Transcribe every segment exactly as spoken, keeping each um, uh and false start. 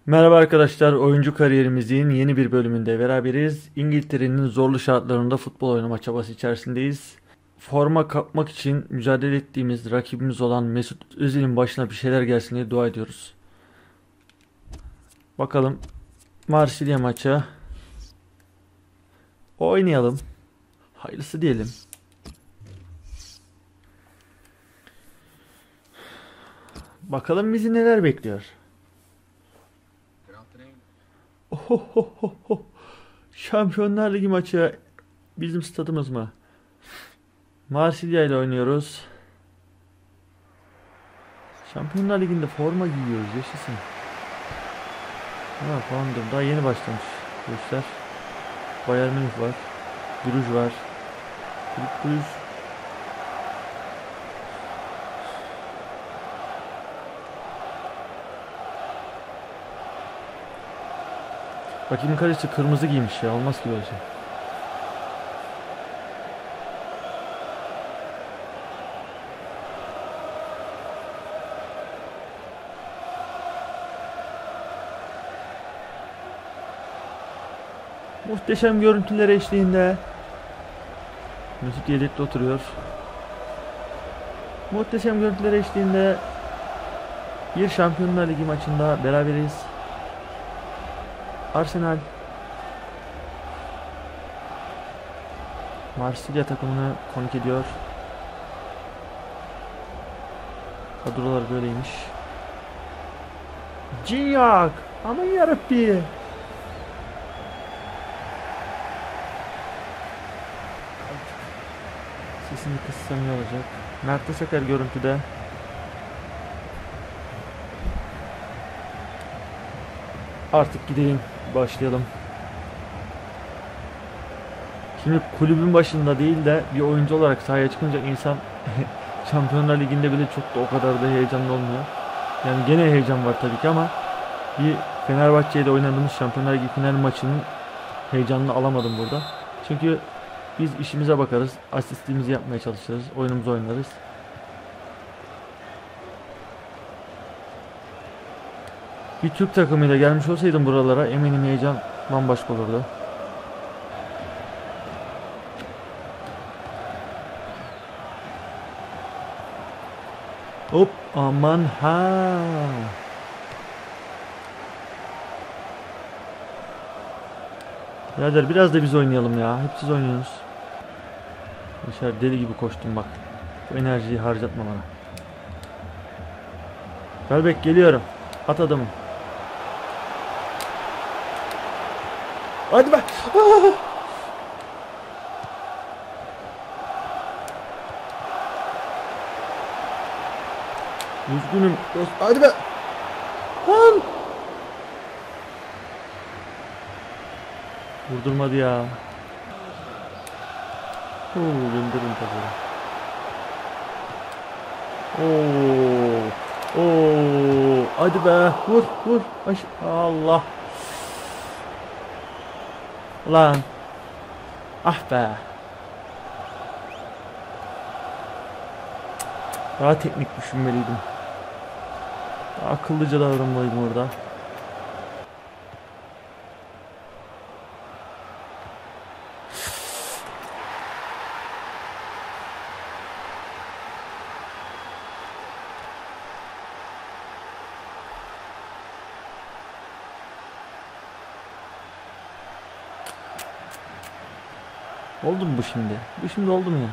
Merhaba arkadaşlar, oyuncu kariyerimizin yeni bir bölümünde beraberiz. İngiltere'nin zorlu şartlarında futbol oynama çabası içerisindeyiz. Forma kapmak için mücadele ettiğimiz rakibimiz olan Mesut Özil'in başına bir şeyler gelsin diye dua ediyoruz. Bakalım Marsilya maçı. Oynayalım. Hayırlısı diyelim. Bakalım bizi neler bekliyor. Ohohoho. Şampiyonlar Ligi maçı bizim stadımız mı? Marsilya ile oynuyoruz. Şampiyonlar Ligi'nde forma giyiyoruz. Yaşasın. Ha, tamamdır. Daha yeni başlamış bu işler. Bayern Münih var. Bruges var. Kulüp Bruges. Rakibin kalecisi kırmızı giymiş ya. Olmaz ki böyle şey. Muhteşem görüntüler eşliğinde Mesut yedekte oturuyor. Muhteşem görüntüler eşliğinde bir Şampiyonlar Ligi maçında beraberiz. Arsenal Marsilya takımını konuk ediyor. Kadrolar böyleymiş. Gignac, aman yarabbi. Sesini kıssam iyi olacak. Mert Aşakar görüntüde. Artık gideyim. Başlayalım. Şimdi kulübün başında değil de bir oyuncu olarak sahaya çıkınca insan Şampiyonlar Ligi'nde bile çok da o kadar da heyecanlı olmuyor. Yani gene heyecan var tabii ki ama bir Fenerbahçe ile oynadığımız Şampiyonlar Ligi final maçının heyecanını alamadım burada. Çünkü biz işimize bakarız, asistimizi yapmaya çalışırız, oyunumuzu oynarız. Bir Türk takımıyla gelmiş olsaydım buralara eminim heyecan bambaşka olurdu. Hop aman ha. Birader biraz da biz oynayalım ya. Hep siz oynuyorsunuz. Yaşar deli gibi koştum bak. Bu enerjiyi harcatma bana. Welbeck geliyorum. At adamı. Hadi be. Ah! Üzgünüm. Hadi be. Lan. Vurdurmadı ya. Oo, gönderin tabii. Oo. Oo. Hadi be. Vur, vur. Aş Allah. Lan. Ah be. Daha teknik düşünmeliydim. Daha akıllıca davranmalıydım orada. Oldu mu bu şimdi? Bu şimdi oldu mu ya?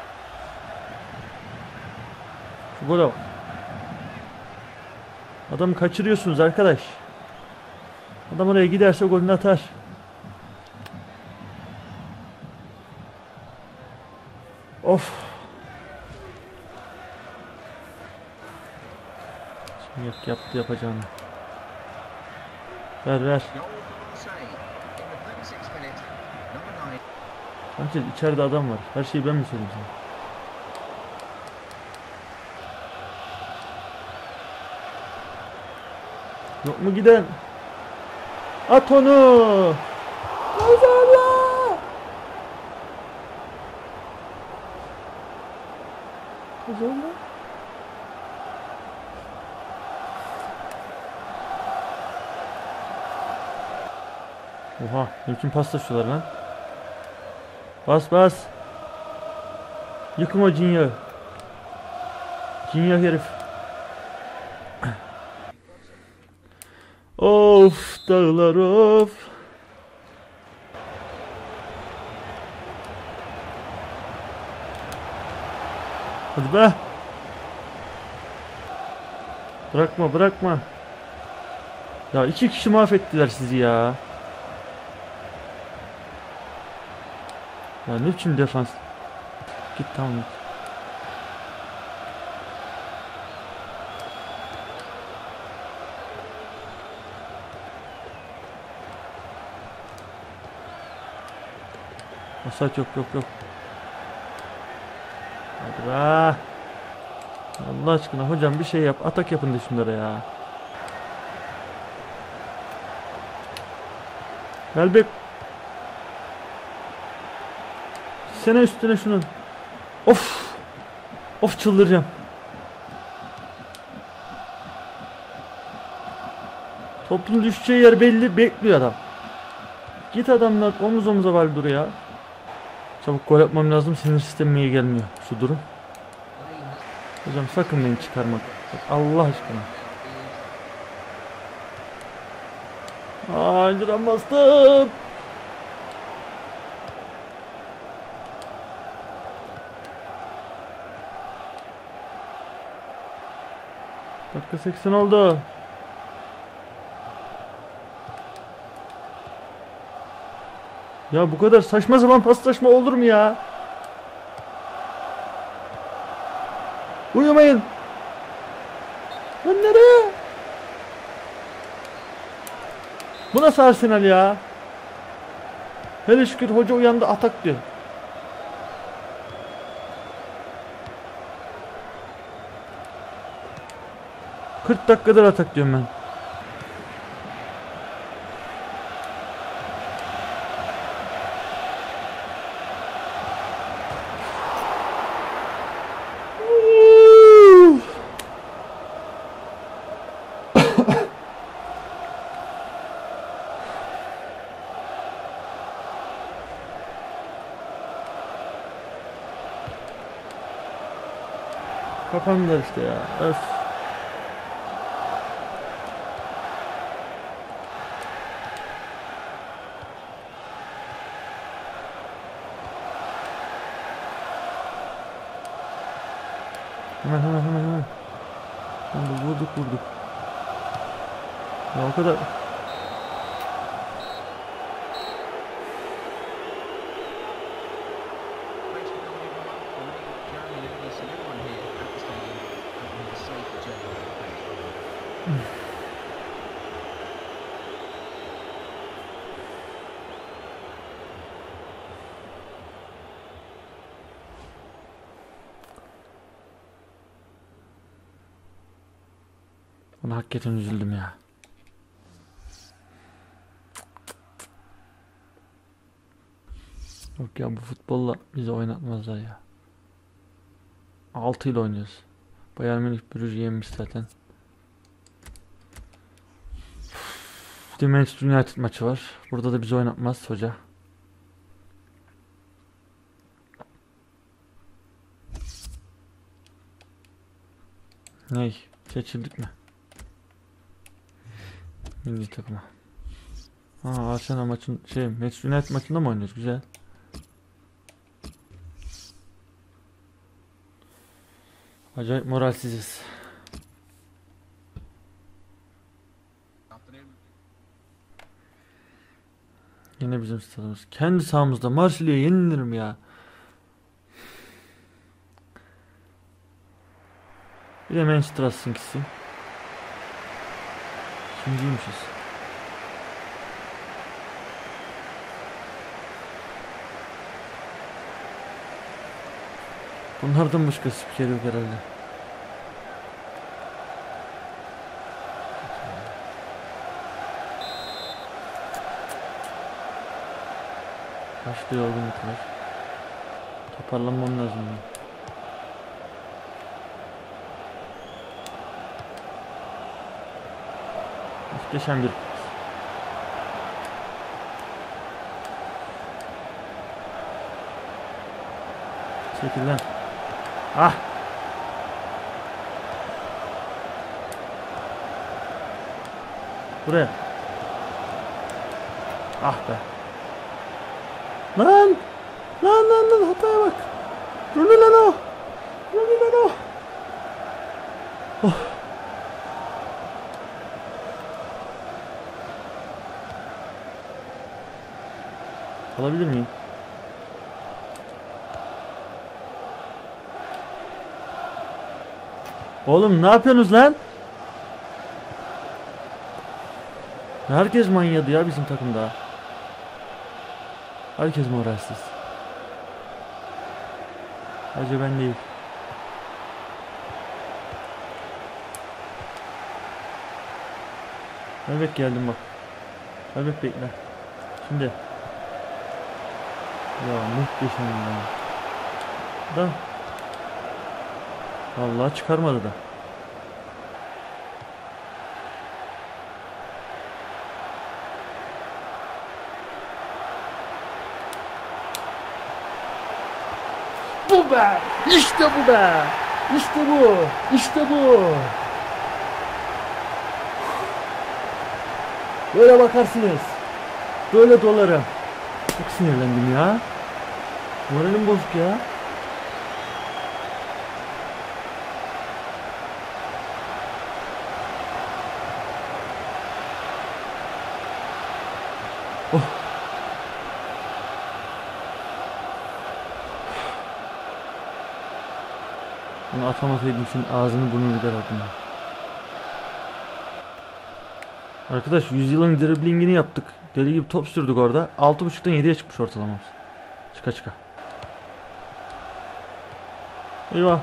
Şu gol. Adamı kaçırıyorsunuz arkadaş. Adam oraya giderse golünü atar. Of. Şimdi yok yaptı yapacağını. Ver ver. Sanchez içeride adam var. Her şeyi ben mi söyleyeyim sana? Yok mu giden? At onu! Kazanla! Kazanla! Oha, ne biçim paslaşıyorlar lan. Bas bas. Yıkın o Cinya. Cinya herif. Of dağlar of. Hadi be. Bırakma bırakma. Ya iki kişi mahvettiler sizi ya. Ya ne biçim defans. Git tamam git. Offside yok yok yok. Hadi be. Allah aşkına hocam bir şey yap. Atak yapın da şunlara ya. Gelbek. Sene üstüne şunun. Of. Of çıldıracağım. Topun düşeceği yer belli. Bekliyor adam. Git adamlar omuz omuza var dur ya. Çabuk gol yapmam lazım. Sinir sistemime iyi gelmiyor şu durum. Hocam sakın beni çıkarmak. Allah aşkına. Aa, önceden bastım. Dakika seksen oldu. Ya bu kadar saçma sapan paslaşma olur mu ya? Uyumayın. Lan nereye? Bu nasıl Arsenal ya? Hele şükür hoca uyandı atak diyor. kırk dakikadır atak diyorum ben. Kapandılar işte ya. Öf. Hemen hemen hemen hemen. Şimdi vurduk vurduk. Ya o kadar. Buna hakikaten üzüldüm ya. Yok ya bu futbolla bizi oynatmazlar ya. altı ile oynuyoruz. Bayern Münih Brugge'yi yemiş zaten. Bir de Manchester United maçı var. Burada da bizi oynatmaz hoca. Ney? Seçildik mi? Milli takıma. Aa, Arsenal maçın şey Manchester United maçında mı oynuyoruz? Güzel. Acayip moralsiziz. Yine bizim stadımız. Kendi sahamızda Marsilya'ya yenilir mi ya? Bir de Manchester Atsın'kisi. İkinciymişiz. Bunlardan başka spiker yok herhalde. Başka yorgunluk var. Toparlanmam lazım. Ya. Muhteşem bir Çekil lan. Ah. Buraya. Ah be. Lan. Lan lan lan hataya bak. Rumi lan o. Rumi lan o. Oh. Alabilir miyim? Oğlum ne yapıyorsunuz lan? Herkes manyadı ya bizim takımda. Herkes moralsiz. Sadece ben değil. Evet geldim bak. Evet bekle. Şimdi. Ya muhteşem ya. Da. Vallahi çıkarmadı da. Bu be! İşte bu be! İşte bu! İşte bu! Böyle bakarsınız. Böyle dolarım. Çok sinirlendim ya. Moralim bozuk ya. Oh. Bunu atamasaydım senin ağzını burnunu biber attım. Arkadaş yüzyılın driblingini yaptık. Deli gibi top sürdük orada. altı buçuktan yediye çıkmış ortalamamız. Çıka çıka. Eyvah.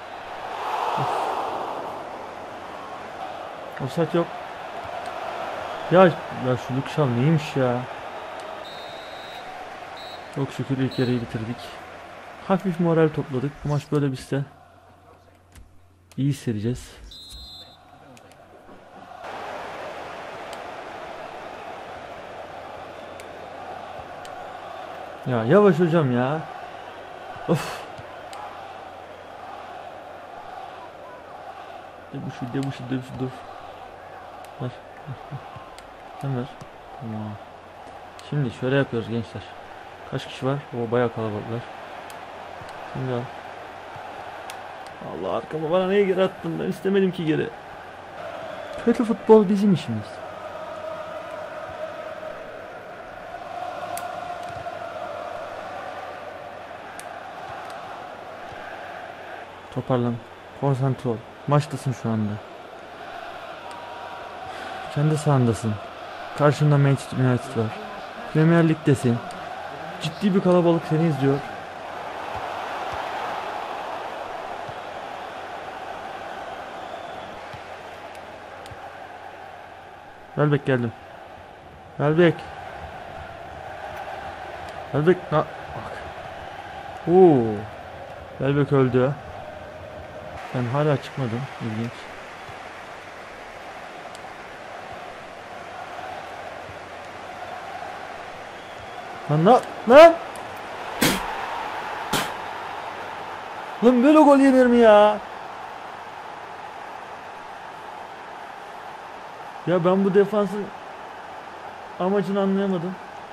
Offside yok. Ya ya şu Luke Shaw neymiş ya? Çok şükür ilk yarıyı bitirdik. Hafif moral topladık. Bu maç böyle bitse iyi hissedeceğiz. Ya yavaş hocam ya. Of. Debuşu debuşu debuşu dur. Ver. Sen ver. Tamam. Şimdi şöyle yapıyoruz gençler. Kaç kişi var? O bayağı kalabalıklar. Şimdi al. Allah arkama bana neyi geri attın? Ben istemedim ki geri. Kötü futbol bizim işimiz. Toparlan. Konsantre ol. Maçtasın şu anda. Kendi sahandasın. Karşında Manchester United var. Premier Lig'desin. Ciddi bir kalabalık seni izliyor. Welbeck geldim. Welbeck. Welbeck. Bak. Oo. Welbeck öldü. Ben hala çıkmadım. İlginç. Lan lan lan. Lan böyle gol yenir mi ya? Ya ben bu defansın amacını anlayamadım.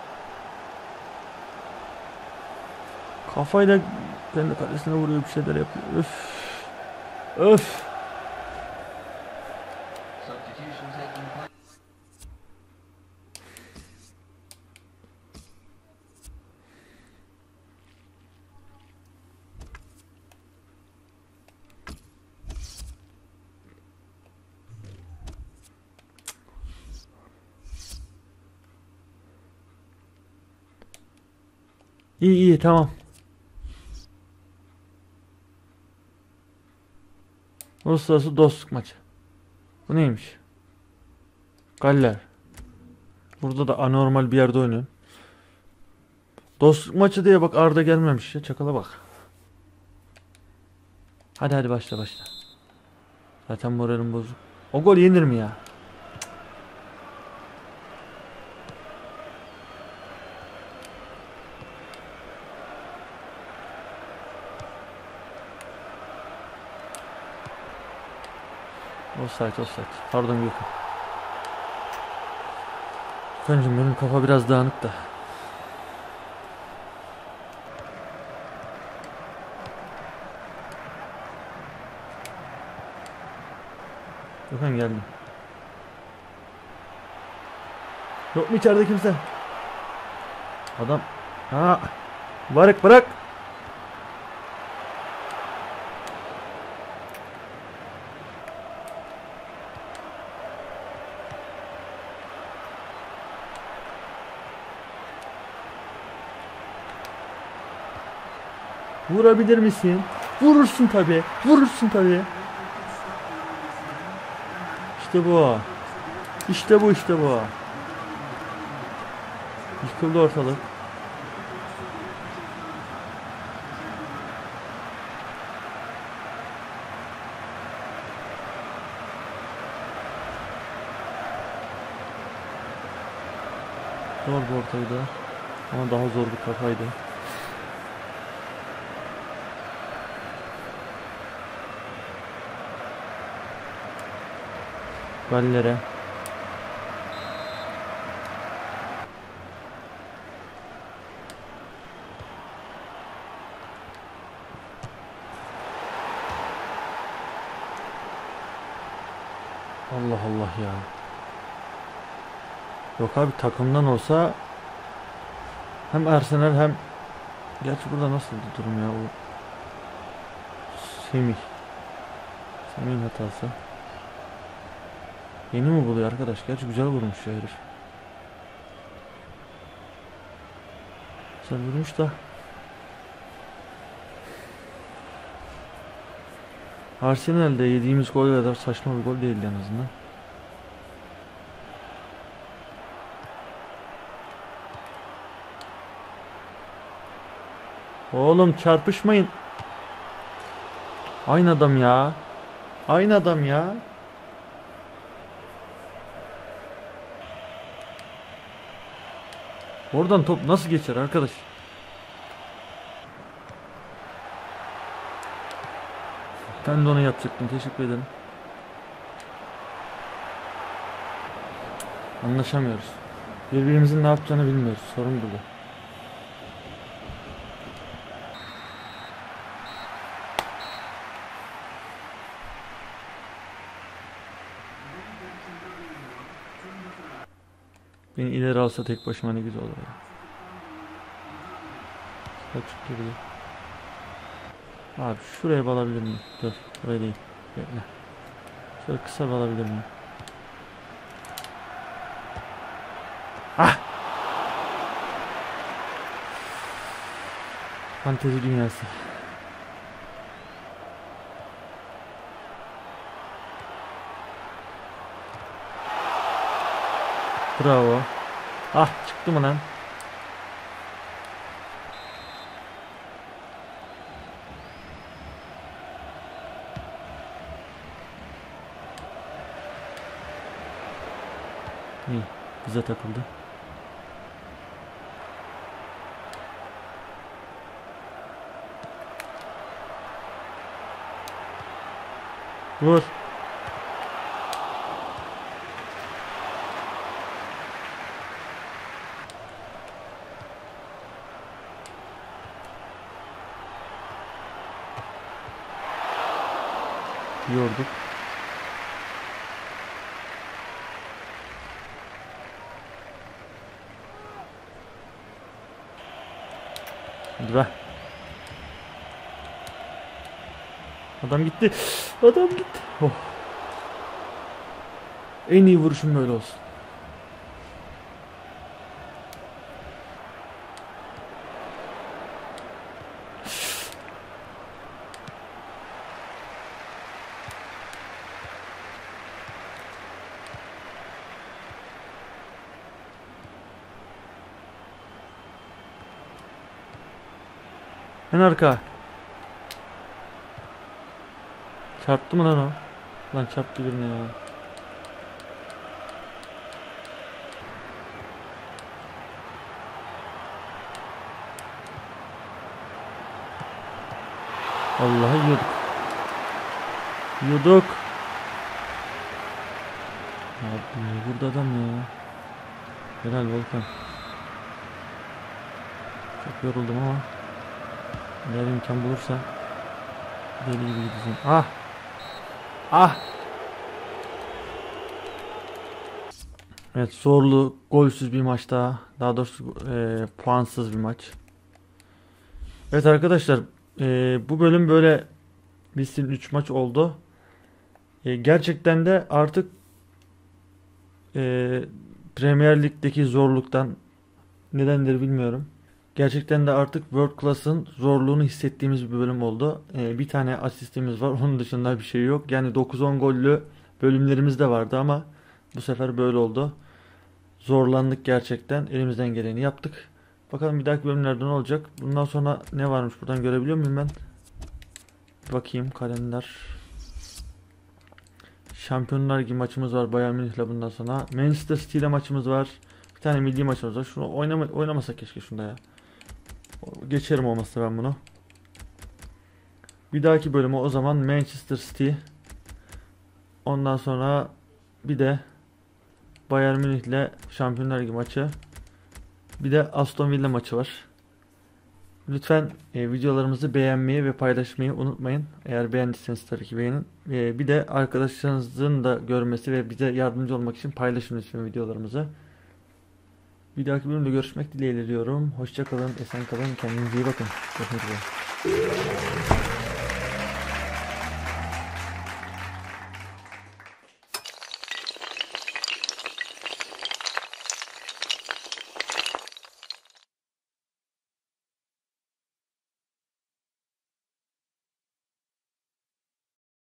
Kafayla kendi kalesine vuruyor, bir şeyler yapıyor. Öf. Öf. İyi iyi tamam. Uluslararası dostluk maçı. Bu neymiş? Galler. Burada da anormal bir yerde oynuyorum. Dostluk maçı diye bak, Arda gelmemiş ya, çakala bak. Hadi hadi başla başla. Zaten moralim bozuk. O gol yenir mi ya? Offside, offside. Pardon Gökhan. Gökhan'cığım benim kafa biraz dağınık da. Gökhan geldi. Yok mu içeride kimse? Adam. Ha. Varık bırak. Vurabilir misin? Vurursun tabi. Vurursun tabi. İşte bu. İşte bu işte bu. Yıkıldı ortalık. Zor bir ortaydı. Ama daha zor bir kafaydı. Gallere. Allah Allah ya. Yok abi, takımdan olsa hem Arsenal hem gerçi burada nasıl bir durum ya, o Semih Semih'in hatası. Yeni mi buluyor arkadaş? Gerçi güzel vurmuş ya herif. Güzel vurmuş da. Arsenal'de yediğimiz gol kadar saçma bir gol değildi en azından. Oğlum çarpışmayın. Aynı adam ya. Aynı adam ya. Oradan top nasıl geçer arkadaş? Ben de onu yapacaktım. Teşekkür ederim. Anlaşamıyoruz. Birbirimizin ne yapacağını bilmiyoruz. Sorun burada. Beni ileri alsa tek başıma ne güzel olur ya. Açık gibi. Abi şuraya bağlayabilir miyim? Dur. Buraya değil. Bekle. Şöyle kısa bağlayabilir miyim? Ah! Fantezi dünyası. Bravo. Ah, çıktı mı lan? İyi. Bize takıldı. Vur. Yorduk. Hadi be. Adam gitti. Adam gitti. Oh. En iyi vuruşum böyle olsun. En arka. Çarptı mı lan o? Lan çarptı birine ya. Vallahi yiyorduk. Yiyorduk. Abi burada adam ya. Helal Volkan. Çok yoruldum ama eğer imkan bulursa deli gibi gideceğim. Ah! Ah! Evet, zorlu, golsüz bir maç daha. Daha doğrusu e, puansız bir maç. Evet arkadaşlar, e, bu bölüm böyle bitsin, üç maç oldu. E, gerçekten de artık e, Premier Lig'deki zorluktan, nedendir bilmiyorum, gerçekten de artık World Class'ın zorluğunu hissettiğimiz bir bölüm oldu. E, bir tane asistimiz var. Onun dışında bir şey yok. Yani dokuz on gollü bölümlerimiz de vardı ama bu sefer böyle oldu. Zorlandık gerçekten. Elimizden geleni yaptık. Bakalım bir dahaki bölümlerde ne olacak? Bundan sonra ne varmış buradan görebiliyor muyum ben? Bir bakayım kalender. Şampiyonlar Ligi maçımız var Bayern Münih'le bundan sonra. Manchester City ile maçımız var. Bir tane milli maçımız var. Şunu oynama, oynamasak keşke şunda ya. Geçerim olmazsa ben bunu. Bir dahaki bölümü o zaman Manchester City. Ondan sonra bir de Bayern Münih'le Şampiyonlar Ligi maçı. Bir de Aston Villa maçı var. Lütfen e, videolarımızı beğenmeyi ve paylaşmayı unutmayın. Eğer beğendiyseniz tabii ki beğenin. E, bir de arkadaşlarınızın da görmesi ve bize yardımcı olmak için paylaşın lütfen videolarımızı. Bir dahaki bölümde görüşmek dileğiyle diyorum. Hoşça kalın, esen kalın, kendinize iyi bakın. Görüşmek üzere.